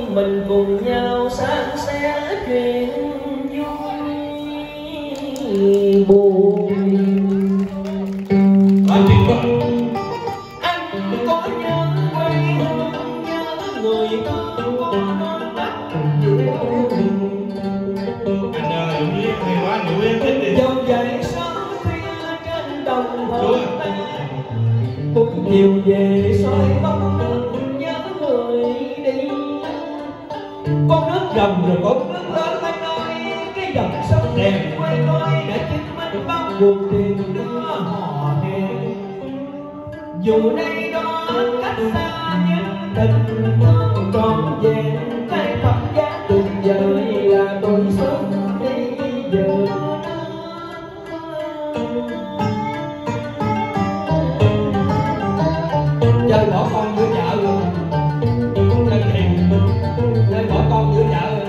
mình cùng nhau san sẻ chuyện vui buồn. Anh có nhớ quê hương, nhớ người thương có non mắt dịu dòng dậy sớm khuya trên đồng hồ ta, buổi chiều về soi bóng nhớ người đi. Con nước rầm rồi con nước lớn mới nói cái dòng sông đẹp quê tôi đã chứng minh bao cuộc tình đưa họ hẹn. Dù đây đó cách xa nhưng tình thương trọn vẹn, cái phẩm giá tuyệt vời là tuổi xuân đi giờ. Chơi bỏ con giữa chợ luôn, lên thiền lên bỏ con giữa chợ luôn.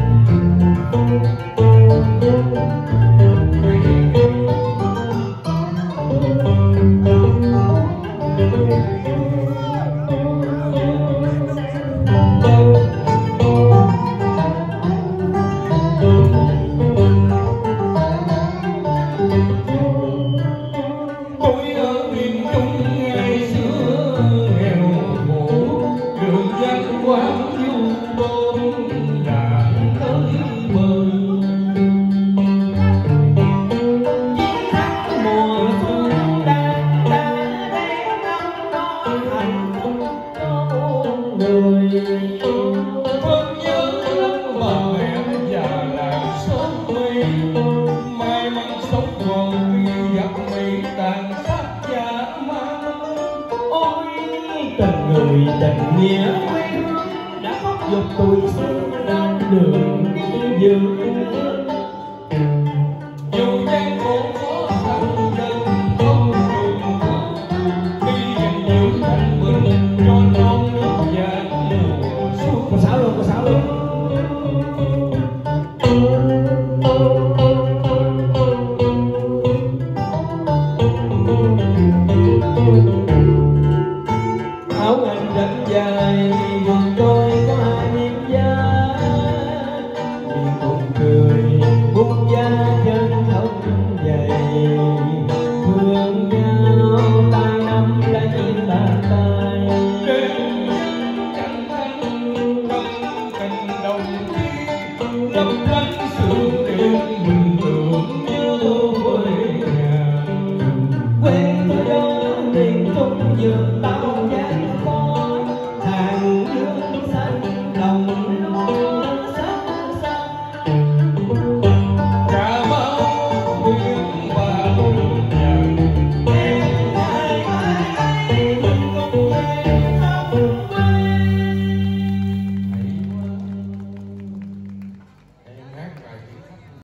Người tình nghĩa quê hương đã thúc giục tuổi xuân lên đường đi dự. Dù gian khổ khó khăn đơn không đường đi dành nhiều thành bình cho non nước và mùa xuân. Có sáu luôn, có sáu luôn. Áo anh rất dài, vùng tôi có hai miếng da, vì cùng cười bút da chân thân dày, thương nhau tay nắm lấy bàn tay. Trên cánh tâm cành đồng tiên, lấp lánh sương đêm mình tưởng nhớ quê nhà. Quê tôi đó miền Trung vườn tao vàng khó, hàng dương xanh đồng non sắc xanh.